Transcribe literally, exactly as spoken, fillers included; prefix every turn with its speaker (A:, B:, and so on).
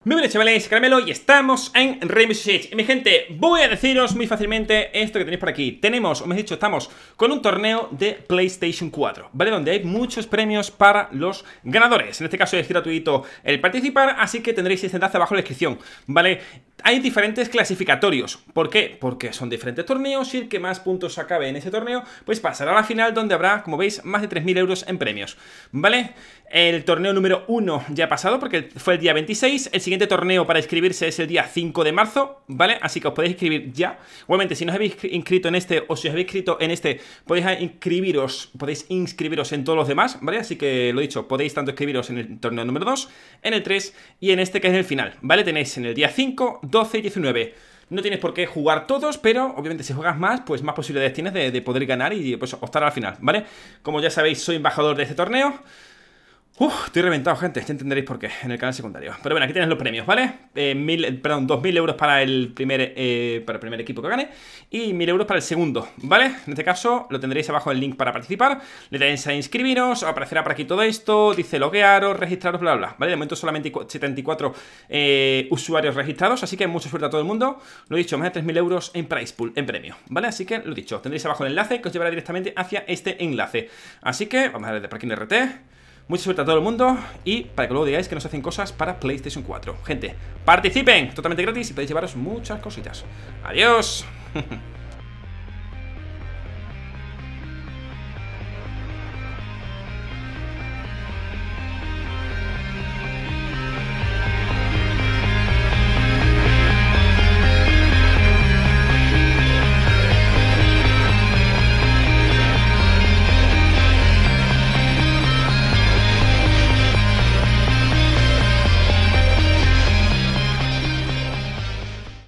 A: Muy buenas chavales, Caramelo y estamos en Rainbow Six Siege. Y mi gente, voy a deciros muy fácilmente esto que tenéis por aquí. Tenemos, o me he dicho, estamos con un torneo de PlayStation cuatro, ¿vale? Donde hay muchos premios para los ganadores. En este caso es gratuito el participar, así que tendréis este enlace abajo en la descripción, ¿vale? Hay diferentes clasificatorios. ¿Por qué? Porque son diferentes torneos y el que más puntos acabe en ese torneo pues pasará a la final, donde habrá, como veis, más de tres mil euros en premios, ¿vale? El torneo número uno ya ha pasado porque fue el día veintiséis. El siguiente torneo para inscribirse es el día cinco de marzo, ¿vale? Así que os podéis inscribir ya. Igualmente, si no os habéis inscrito en este o si os habéis inscrito en este, podéis inscribiros, podéis inscribiros en todos los demás, ¿vale? Así que lo dicho, podéis tanto inscribiros en el torneo número dos, en el tres y en este que es el final, ¿vale? Tenéis en el día cinco, doce y diecinueve. No tienes por qué jugar todos, pero obviamente si juegas más, pues más posibilidades tienes de, de poder ganar y pues optar al final, ¿vale? Como ya sabéis, soy embajador de este torneo. Uf, estoy reventado, gente, ya entenderéis por qué en el canal secundario. Pero bueno, aquí tenéis los premios, ¿vale? Eh, mil, perdón, dos mil euros para el primer eh, para el primer equipo que gane y mil euros para el segundo, ¿vale? En este caso lo tendréis abajo el link para participar. Le tenéis a inscribiros, aparecerá por aquí todo esto. Dice loguearos, registraros, bla, bla, bla, ¿vale? De momento solamente setenta y cuatro eh, usuarios registrados, así que mucha suerte a todo el mundo. Lo dicho, más de tres mil euros en prize pool, en premio, ¿vale? Así que lo dicho, tendréis abajo el enlace que os llevará directamente hacia este enlace. Así que vamos a darle por aquí en R T. Mucha suerte a todo el mundo y para que luego digáis que nos hacen cosas para PlayStation cuatro. Gente, participen, totalmente gratis y podéis llevaros muchas cositas. Adiós.